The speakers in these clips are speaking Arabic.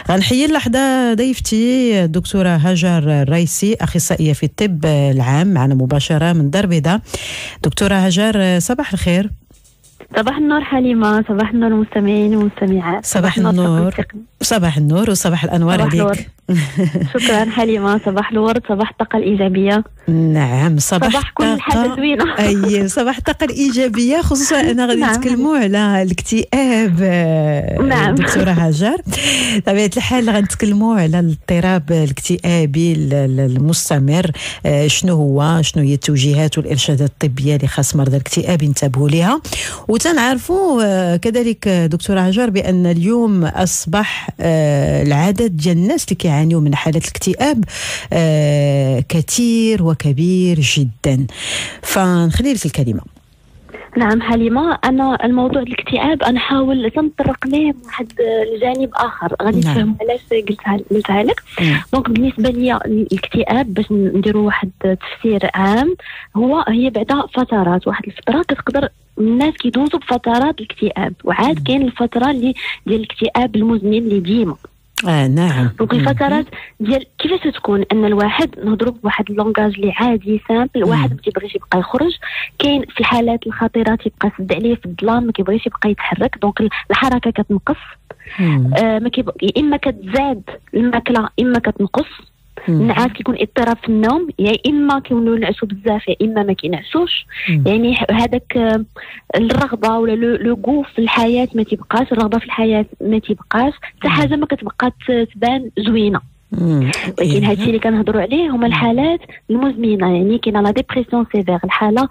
غنحيي اللحظة ضيفتي الدكتورة هاجر الرئيسي، أخصائية في الطب العام، معنا مباشرة من دار بيضاء. دكتورة هاجر، صباح الخير. صباح النور حليمة، صباح النور المستمعين والمستمعات. صباح النور، صباح النور وصباح الأنوار عليك. شكرا حليمة، صباح الورد، صباح الطاقة الإيجابية. نعم، صباح كل حاجة زوينة. أي صباح الطاقة الإيجابية، خصوصا أنا غادي نتكلموا على الاكتئاب. نعم دكتورة هاجر، طبيعة الحال غنتكلموا على الاضطراب الاكتئابي المستمر. شنو هي التوجيهات والإرشادات الطبية اللي خاص مرضى الاكتئاب ينتبهوا لها، وتنعرفوا كذلك دكتورة هاجر بأن اليوم أصبح العدد ديال الناس اللي كيعانيوا من حالة الاكتئاب كثير وكبير جدا. فنخلي لك الكلمة. نعم حليمة، أنا الموضوع الاكتئاب أنا حاول نطرق ليه من واحد الجانب آخر، غادي تفهم علاش قلتها لك. دونك بالنسبة لي الاكتئاب باش نديروا واحد تفسير عام، هي بعدا فترات، واحد الفترة كتقدر الناس كيدوزوا بفترات الاكتئاب، وعاد كاين الفترة اللي ديال الاكتئاب المزمن اللي ديما. نعم. دونك الفترات ديال كيفاش تكون ان الواحد نهضروا بواحد اللونغاج اللي عادي سامبل، الواحد ما كيبغيش يبقى يخرج، كاين في الحالات الخطيره تيبقى سد عليه في الظلام، ما كيبغيش يبقى يتحرك، دونك الحركه كتنقص. ما اما كتزاد الماكله اما كتنقص. النعاس كيكون اضطراب في النوم، يا اما كيكونوا ينعسوا بزاف يا اما ما كينعسوش. يعني هذاك الرغبه ولا لو غو في الحياه ما تيبقاش، الرغبه في الحياه ما تيبقاش، حتى حاجه ما كتبقى تبان زوينه. ولكن هادشي اللي كنهضروا عليه هما الحالات المزمنه، يعني كاينه لا ديبرسيون سيفير، الحاله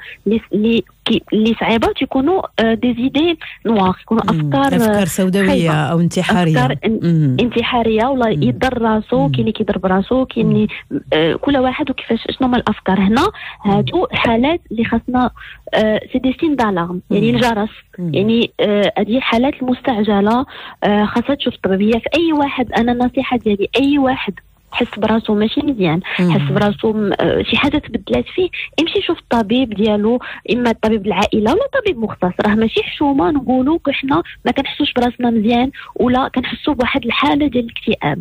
اللي صعيبه تيكونوا دي زيدي نوار، يكونوا افكار سوداويه او انتحاريه. افكار انتحاريه ولا يضر راسو، كاين اللي كيضرب راسو، كاين كل واحد وكيفاش شنو هما الافكار. هنا هادو حالات اللي خاصنا سي دي سين دالارم، يعني الجرس، يعني هذه الحالات المستعجله خاصها تشوف طبيبيه في اي واحد. انا النصيحه ديالي اي واحد حس براسو ماشي مزيان، حس براسو شي حاجه تبدلات فيه، يمشي يشوف الطبيب ديالو، اما الطبيب العائله ولا طبيب مختص. راه ماشي حشومه نقولوا حنا ما كنحسوش براسنا مزيان ولا كنحسوا بواحد الحاله ديال الاكتئاب.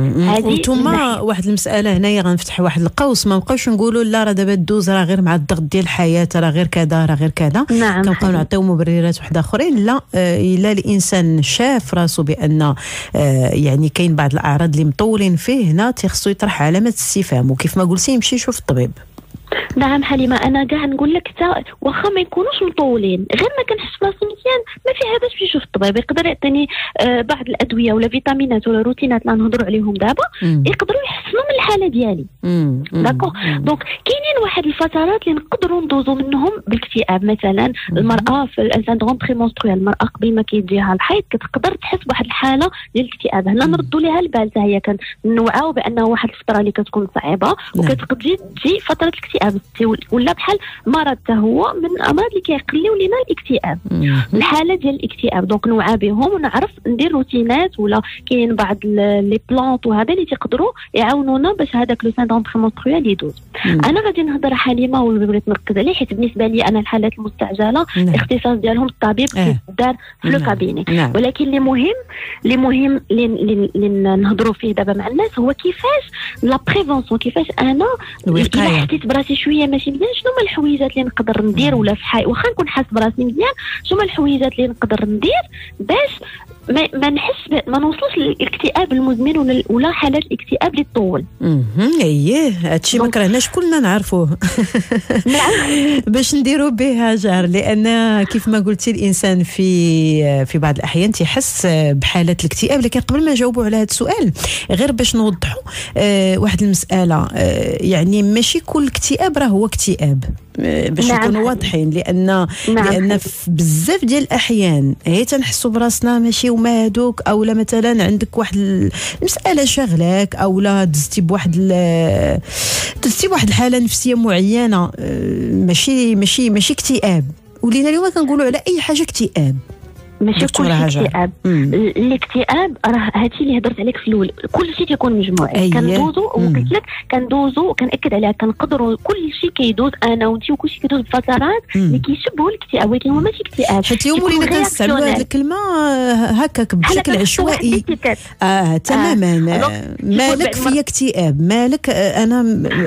ثم واحد المساله هنايا غنفتح واحد القوس، ما نبقاوش نقولوا لا راه دابا دوز راه غير مع الضغط ديال الحياه، راه غير كذا راه غير كذا. نعم. كنبقاو نعطيو مبررات واحده اخرين. لا، الا الانسان شاف راسو بان يعني كاين بعض الاعراض اللي مطولين فيه، هنا خصو يطرح علامة استفهام، وكيف ما قلتي يمشي يشوف الطبيب. نعم حليمة، أنا كاع نقول لك حتى واخا ما يكونوش مطولين، غير ما كنحس براسي مزيان ما فيها باش باش نشوف الطبيب. يقدر يعطيني بعض الأدوية ولا فيتامينات ولا روتينات اللي نهضروا عليهم دابا، يقدروا يحسنوا من الحالة ديالي. داكوغ. دونك كاينين واحد الفترات اللي نقدروا ندوزوا منهم بالاكتئاب. مثلا المرأة في السندروم بريمونسترويال، المرأة قبل ما كيجيها الحيض كتقدر تحس بواحد الحالة ديال الاكتئاب. هنا نردوا ليها البال، هي كنوعاو بأنه واحد الفترة اللي كتكون صعيبة وكتجي تجي فترة الاكتئاب، ولا بحال مرض هو من الامراض اللي كيقليو لينا الاكتئاب، الحاله ديال الاكتئاب. دونك نوعى بهم ونعرف ندير روتينات، ولا كاين بعض لي بلانط وهذا اللي تيقدروا يعاونونا باش هذاك لو سيندروم بريمونسترويال يدوز. انا غادي نهضر حليمه واللي بغيت نركز عليه، حيت بالنسبه لي انا الحالات المستعجله الاختصاص ديالهم الطبيب كيدار في لو كابيني. ولكن اللي مهم اللي نهضروا فيه دابا مع الناس هو كيفاش لا بريفونسيون، كيفاش انا الا حسيت براسي شويه ماشي مزيان شنو هما الحويجات اللي نقدر ندير، ولا في واخا نكون حاس براسي مزيان شنو هما الحويجات اللي نقدر ندير باش ما نحس ما نوصلش للاكتئاب المزمن ولا حالات الاكتئاب اللي تطول. اييه، هادشي ما كرهناش كلنا نعرفوه. باش نديروا به هاجر، لان كيف ما قلتي الانسان في بعض الاحيان تيحس بحاله الاكتئاب. لكن قبل ما نجاوبوا على هذا السؤال، غير باش نوضحوا واحد المساله، يعني ماشي كل اكتئاب راه هو اكتئاب، باش نكونوا واضحين. لان بزاف ديال الاحيان هي تنحسوا براسنا ماشي وما هذوك، او لا مثلا عندك واحد المساله شغلاك، او لا دزتي بواحد الحاله نفسيه معينه، ماشي اكتئاب. ولينا اليوم كنقولوا على اي حاجه اكتئاب. ماشي كل اكتئاب. الاكتئاب راه هادشي اللي هضرت عليك في الاول، كل شيء تيكون مجموعي. كندوزو وقلت لك كندوزو وكنأكد عليها، كنقدروا كل شيء كيدوز، انا وانت وكل شيء كيدوز بفترات اللي كيشبهوا الاكتئاب، ولكن هو ماشي اكتئاب. حيت اليوم ولينا كنستعملوا هذه الكلمه هكاك بشكل عشوائي. تماما. مالك في اكتئاب، مالك انا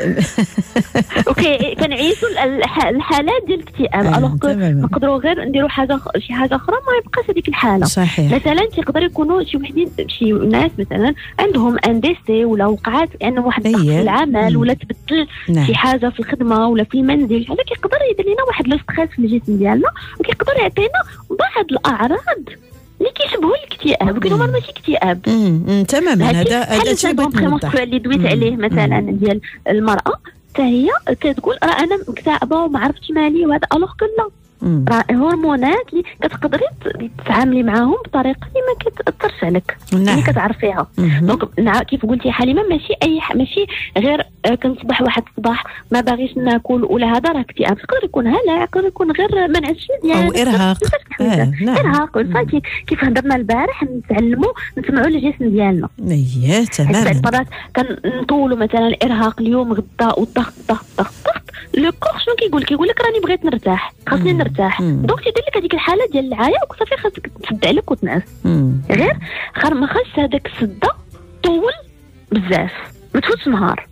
اوكي كنعيشوا الحالات ديال الاكتئاب. نقدروا غير نديروا شي حاجه اخرى ما يبقاش هذيك الحاله. صحيح. مثلا تيقدر يكونوا شي ناس مثلا عندهم ان دي سي، ولا وقعات لانه واحد الضغط في العمل، ولا تبدل شي حاجه في الخدمه ولا في المنزل، هذا كيقدر يدير لنا واحد لو ستريس في الجسم ديالنا، وكيقدر يعطينا بعض الاعراض اللي كيشبهوا الاكتئاب، ولكن هما ماشي اكتئاب. تماما. هذا الشيء اللي دويت عليه مثلا ديال المراه، حتى هي كتقول راه انا مكتئبه وما عرفتش مالي، وهذا الوغ لا، راه هرمونات اللي كتقدري تتعاملي معاهم بطريقه اللي ما كتاثرش عليك، اللي كتعرفيها. دونك كيف قلتي حليمه، ماشي غير كنصبح واحد الصباح ما باغيش ناكل ولا هذا راه اكتئاب. يقدر يكون هلع، يقدر يكون غير ما نعسش مزيان او ارهاق. ارهاق والفاتي كيف هضرنا البارح، نتعلموا نسمعوا الجسم ديالنا. تماما. مرات كنطولوا مثلا الارهاق اليوم غدا، والضغط ضغط لو كور شنو كيقول لك راني بغيت نرتاح، خاصني نرتاح. دونك تيدير لك هذيك الحاله ديال العيا، وصافي خاصك تسد عليك وتنعس. غير ما خاصش هذاك السده طول بزاف، ما تفوتش نهار.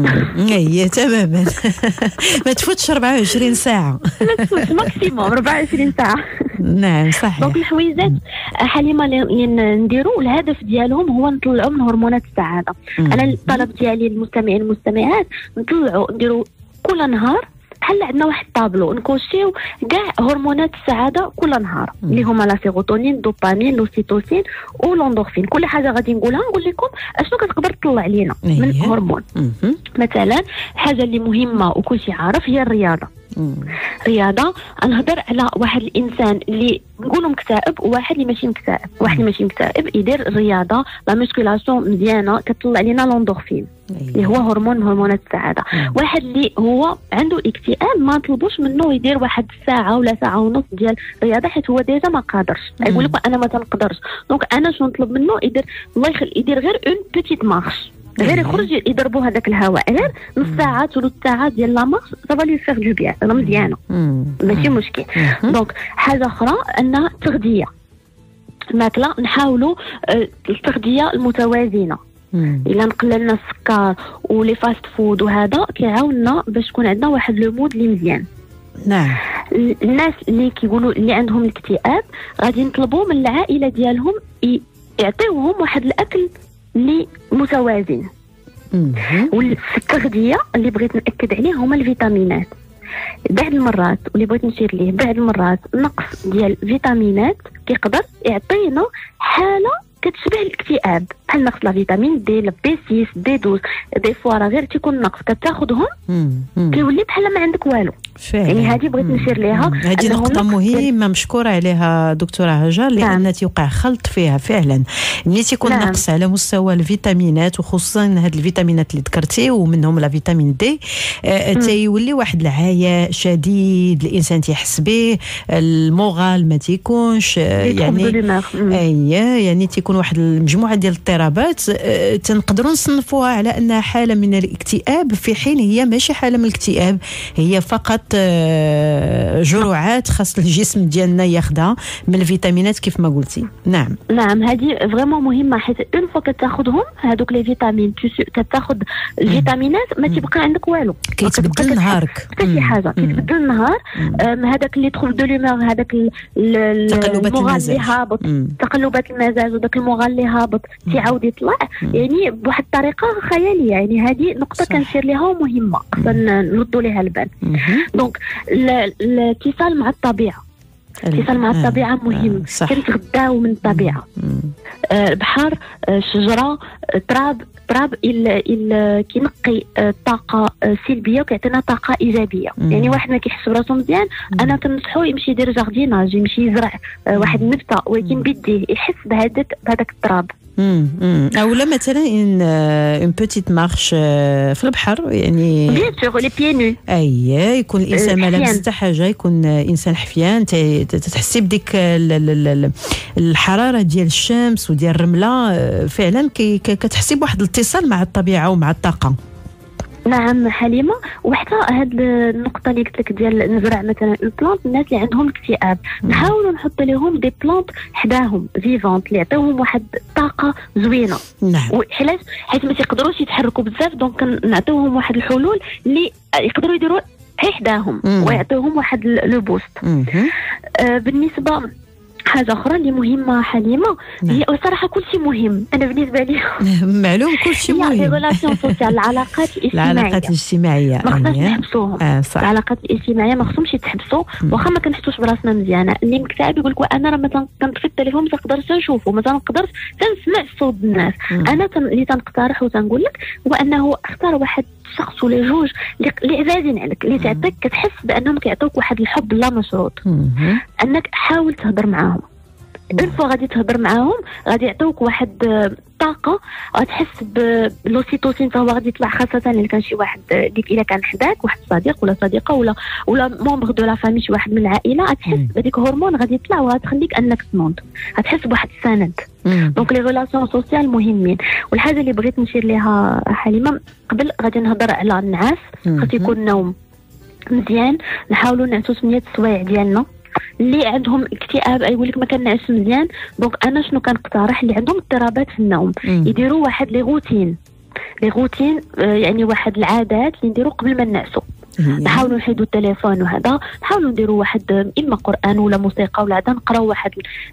تماما. ما تفوتش 24 ساعه. ما تفوتش ماكسيموم 24 ساعه. نعم صحيح. دونك الحويجات حليمه اللي نديروا الهدف ديالهم هو نطلعوا من هرمونات السعاده. انا الطلب ديالي للمستمعين والمستمعات نديروا كل نهار بحال عندنا واحد الطابلو نكوشيو كاع هرمونات السعاده كل نهار، اللي هما لا سيروتونين، الدوبامين، لوسيتوسين والاندورفين. كل حاجه غادي نقول لكم اشنو كتقدر تطلع لينا من هرمون. مثلا الحاجه اللي مهمه وكلشي عارف هي الرياضه. رياضه، نهضر على واحد الانسان اللي نقولوا مكتئب وواحد اللي ماشي مكتئب. واحد اللي ماشي مكتئب يدير الرياضه، لا ميسكولاسيون مزيانه كتطلع لنا الاندورفين اللي هو هرمون من هرمونات السعاده. واحد اللي هو عنده اكتئاب ما نطلبوش منه يدير واحد ساعه ولا ساعه ونص ديال رياضه، حيت هو ديجا ما قادرش. يقول لك انا ما تنقدرش. دونك انا شنو نطلب منه؟ يدير غير اون بيتيت مارش، غير يخرج يضربوا هذاك الهواء، غير نص ساعه ثلث ساعه ديال لا مارش صافا لي فيغ دو بيان، راه مزيانه ماشي مشكل. دونك حاجه اخرى انها التغذيه، الماكله نحاولوا التغذيه المتوازنه. الا نقللنا السكر ولي فاست فود وهذا كيعاوننا باش تكون عندنا واحد لو مود اللي مزيان. نعم. الناس اللي كيقولوا اللي عندهم الاكتئاب غادي نطلبوا من العائله ديالهم يعطيوهم واحد الاكل اللي متوازن. وفي التغذيه اللي بغيت ناكد عليه هما الفيتامينات. بعض المرات واللي بغيت نشير ليه، بعض المرات نقص ديال الفيتامينات كيقدر يعطينا حاله كتشبه الاكتئاب، بحال نقص لا فيتامين دي، لا بي 6، دي 12. دي فوا راه غير تيكون نقص كتاخذهم كيولي بحال ما عندك والو. يعني هذه بغيت نشير ليها، هذه نقطة مهمة مشكورة عليها دكتورة هاجر، لأن تيوقع خلط فيها فعلا. ملي تيكون نقص على مستوى الفيتامينات، وخصوصا هاد الفيتامينات اللي ذكرتي ومنهم لا فيتامين دي، تيولي واحد العياء شديد، الإنسان تيحس به، المورال ما تيكونش، يعني تيكون واحد المجموعة ديال الاضطرابات تنقدروا نصنفوها على أنها حالة من الاكتئاب، في حين هي ماشي حالة من الاكتئاب، هي فقط جرعات خاص الجسم ديالنا ياخذها من الفيتامينات كيف ما قلتي. نعم هذه فريمون مهمه، حيت اون فوا كتاخذهم هذوك لي فيتامين، كتاخذ الفيتامينات ما تيبقى عندك والو، كيتبدل نهارك حتى شي حاجه كيتبدل النهار. هذاك اللي يدخل دو لومور، هذاك المورال اللي هابط، تقلبات المزاج، وداك المورال اللي هابط تيعاود يطلع، يعني بواحد الطريقه خياليه. يعني هذه نقطه كنشير ليها ومهمه خصنا نردوا ليها البال. دونك الاتصال مع الطبيعه، الاتصال مع الطبيعه مهم. كنتغداو من الطبيعه، البحر، شجره، تراب كينقي طاقه سلبيه وكيعطينا طاقه ايجابيه. يعني واحد ما كيحس براسو مزيان، انا كنصحو يمشي يدير جارديناج، يمشي يزرع واحد النبته، ولكن بيديه يحس بهذاك التراب، اولا مثلا اون بوتيت مارش في البحر يعني بيان سور لي بيي نو. يكون الانسان ما لابس حتى حاجه، يكون انسان حفيان، تحسي بديك الحراره ديال الشمس وديال الرمله، فعلا كتحسي بواحد الاتصال مع الطبيعه ومع الطاقه. نعم حليمه، وحتى هاد النقطه اللي قلت لك ديال نزرع مثلا البلانت، الناس اللي عندهم اكتئاب نحاولوا نحط لهم دي بلانت حداهم فيفونت اللي يعطيوهم واحد الطاقه زوينه. نعم. حيت ما تيقدروش يتحركوا بزاف، دونك نعطيوهم واحد الحلول اللي يقدروا يديروا حداهم ويعطيوهم واحد لو بوست. بالنسبه حاجه اخرى اللي مهمه حليمه، هي صراحه كل شيء مهم. انا بالنسبه لي معلوم كل شيء مهم. هي ريلاسيون سوسيال، العلاقات الاجتماعيه ما خصناش نحبسوهم. العلاقات الاجتماعيه ما خصهمش يتحبسوا، واخا ما كنحسوش براسنا مزيانه. اللي مكتئب يقول لك انا راه مثلا كنطفي التليفون ما تقدرش نشوفه، ما تنقدرش تنسمع صوت الناس. انا اللي تنقترح وتنقول لك هو انه اختار واحد شخص ولا جوج اللي عزازين عليك، اللي تعطيك كتحس بانهم كيعطوك واحد الحب لا مشروط. انك حاول تهضر معاهم، اون فوا غادي تهضر معاهم غادي يعطوك واحد الطاقه، غتحس بلوسيتوسين هو غادي يطلع، خاصه اللي كان شي واحد ديك الا كان حداك واحد صديق ولا صديقه ولا مونبغ دو لا فامي، شي واحد من العائله، غتحس بهذيك هرمون غادي يطلع وغتخليك انك تنوض، غتحس بواحد السند. دونك لي ريلاسيون سوسيال مهمين. والحاجه اللي بغيت نشير ليها حليمه قبل غادي نهضر على النعاس، خاص يكون النوم مزيان، نحاولوا نعسوا 8 السوايع ديالنا. اللي عندهم اكتئاب يقول لك ما كنعس مزيان، دونك انا شنو كنقترح اللي عندهم اضطرابات في النوم يديروا واحد لي روتين يعني واحد العادات اللي نديروا قبل ما نعسوا. نحاولوا نحيدوا التليفون وهذا، نحاولوا نديروا واحد اما قران ولا موسيقى ولا هذا، نقراو واحد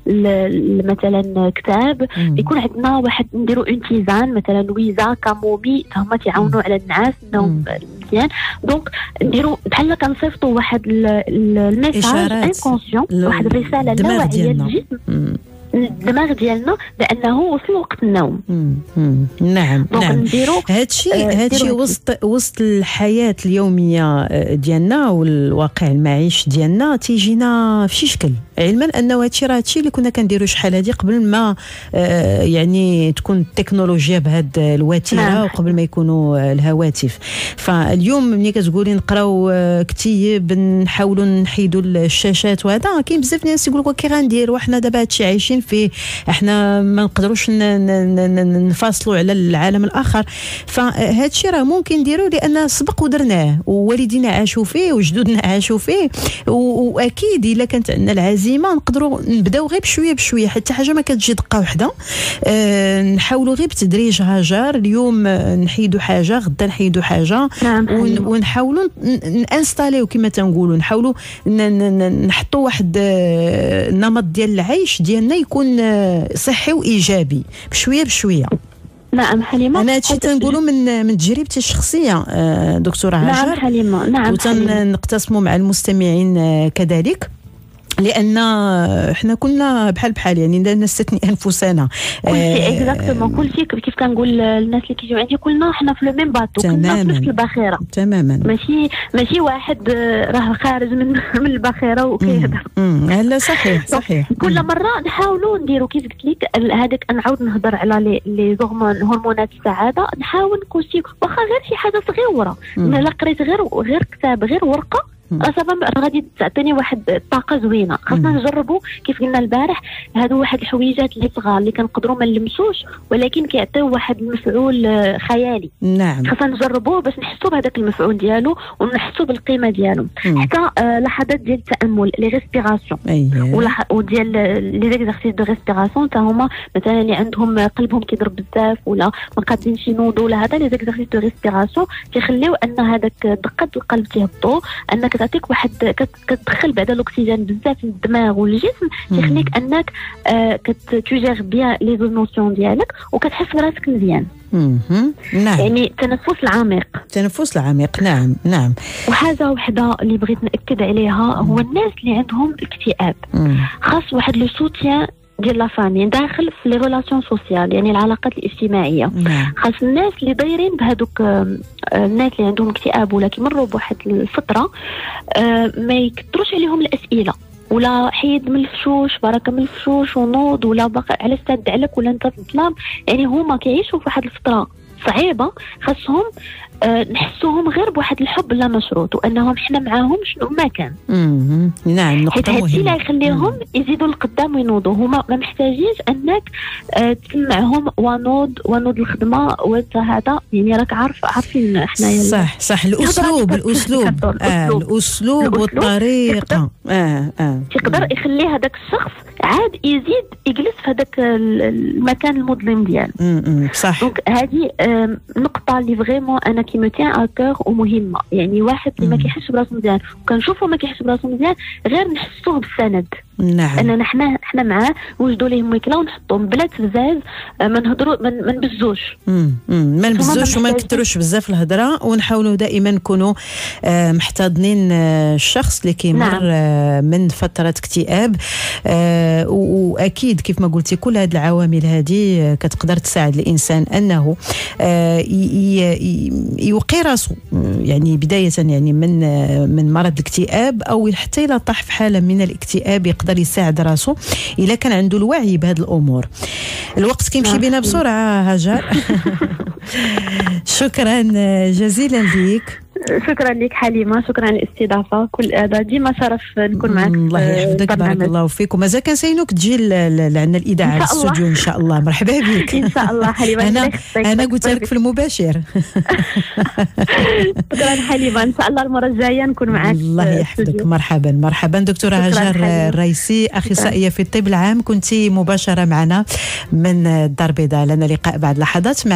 مثلا كتاب، يكون عندنا واحد نديروا اون تيزان مثلا ويزا كامومي، هما تيعاونوا على النعاس النوم مزيان. دونك نديروا بحال كنصيفطوا واحد الميساج انكونسيون، واحد الرساله لا واعيه للجسم الدماغ ديالنا بانه وصل وقت النوم. نعم. هادشي وسط الحياه اليوميه ديالنا والواقع المعيش ديالنا تيجينا في شي شكل، علما انه هادشي اللي كنا كنديروا شحال هادي قبل ما يعني تكون التكنولوجيا بهاد الوتيره وقبل ما يكونوا الهواتف. فاليوم ملي كتقولي نقراو كتيب، نحاولوا نحيدوا الشاشات وهذا، كاين بزاف ناس يقولوا كي غندير وحنا دابا هادشي عايشين فيه، احنا ما نقدروش نفاصلوا على العالم الاخر. فهادشي راه ممكن نديروه لان سبق ودرناه، ووالدينا عاشوا فيه وجدودنا عاشوا فيه، واكيد الا كانت عندنا العزيمه نقدروا نبداو غير بشويه حتى حاجه ما كتجي دقه واحده. نحاولوا غير بتدريج هاجر، اليوم نحيدوا حاجه غدا نحيدوا حاجه، ونحاولوا نانستاليو كما تنقولوا، نحاولوا نحطوا واحد النمط ديال العيش ديالنا يكون صحي وايجابي بشويه. نعم حليمه، انا هادشي تنقولوا من تجربتي الشخصيه دكتوره هاجر. نعم حليمه، نعم، وتنقتسموا مع المستمعين كذلك، لان احنا كنا بحال يعني نستثني انفسنا. كلشي اكزاكتومون، كلشي كيف كنقول الناس اللي كيجيو عندي كلنا حنا في لو ميم باتو، كلنا في نفس الباخره تماما. ماشي واحد راه خارج من الباخره وكيهضر. لا صحيح. كل مره نحاولوا نديروا كيف قلت لك هذاك، نعاود نهضر على لي هرمونات السعاده، نحاول نكون شي واخا غير شي حاجه صغيره، الا قريت غير كتاب غير ورقه غادي تعطيني واحد الطاقه زوينه. خاصنا نجربوا كيف قلنا البارح، هادو واحد الحويجات اللي صغار اللي كنقدروا ما نلمسوش ولكن كيعطيو واحد المفعول خيالي. نعم، خاصنا نجربوه باش نحسوا بهذاك المفعول ديالو ونحسوا بالقيمه ديالو. حتى لحظات ديال التامل، لي ريسبيراسيون وديال لي زيكزارسيس دو ريسبيراسيون، حتى هما مثلا اللي عندهم قلبهم كيضرب بزاف ولا ما قادرينش ينوضوا ولا هذا، لي زيكزارسيس دو ريسبيراسيون كيخليو ان هذاك دقات القلب تيهبطوا، انك تعطيك واحد كتدخل بعدا الاكسجين بزاف للدماغ والجسم، كيخليك انك كتجير بيان لي زيموسيون ديالك وكتحس براسك مزيان. نعم، يعني التنفس العميق. نعم. وحاجه وحده اللي بغيت ناكد عليها هو الناس اللي عندهم اكتئاب خاص واحد لو سوتيان ديال لا فامي داخل في لي ريلاسيون سوسيال، يعني العلاقات الاجتماعيه. خاص الناس اللي دايرين بهذوك الناس اللي عندهم اكتئاب ولا كيمروا بواحد الفتره ما يكثروش عليهم الاسئله. ولا حيد من الفشوش، بركه من الفشوش ونوض، ولا باقي على استاد عليك ولا انت في الظلام. يعني هما كيعيشوا في واحد الفتره صعيبه، خاصهم نحسوهم غير بواحد الحب لا مشروط، وانهم حنا معاهم شنو ما كان. نعم، نقطه مهمه. هادشي اللي يخليهم يزيدوا لقدام وينوضوا. هما ما محتاجينش انك تسمعهم ونوض الخدمه وهذا، يعني راك عارفين حنايا. صح الاسلوب والطريقه يقدر يخلي هذاك الشخص عاد يزيد يجلس في هذاك المكان المظلم ديالو. صح. دونك هذه نقطه اللي فريمون انا كي مو تيان ا كور ومهمه. يعني واحد اللي ما كيحسش براسو مزيان وكنشوفو ما كيحسش براسو مزيان، غير نحسوه بالسند. نعم. اننا حنا معاه نوجدوا ليه ميكله ونحطوهم بلا تبزاز، ما نهضروا ما نبزوش. ما نبزوش وما نكثروش بزاف الهضره، ونحاولوا دائما نكونوا محتضنين الشخص اللي كيمر من فتره اكتئاب. واكيد كيف ما قلتي كل هذه العوامل هذه كتقدر تساعد الانسان انه يوقي راسه، يعني بدايه يعني من مرض الاكتئاب، او حتى الى طاح في حاله من الاكتئاب يقدر يساعد راسه الا كان عنده الوعي بهذه الامور. الوقت كيمشي بينا بسرعه هاجر. شكرا جزيلا لك. شكرا لك حليمه، شكرا على الاستضافه. كل هذا ديما شرف نكون معك. الله يحفظك، بارك الله فيك. ومازال كنسينوك تجي لعنا الاذاعه الاستوديو ان شاء الله. مرحبا بك. ان شاء الله حليمه. انا قلت لك في المباشر. شكرا حليمه، ان شاء الله المره الجايه نكون معك. الله يحفظك. مرحبا دكتوره هاجر الرئيسي، اخصائيه في الطب العام، كنتي مباشره معنا من الدار البيضاء. لنا لقاء بعد لحظات.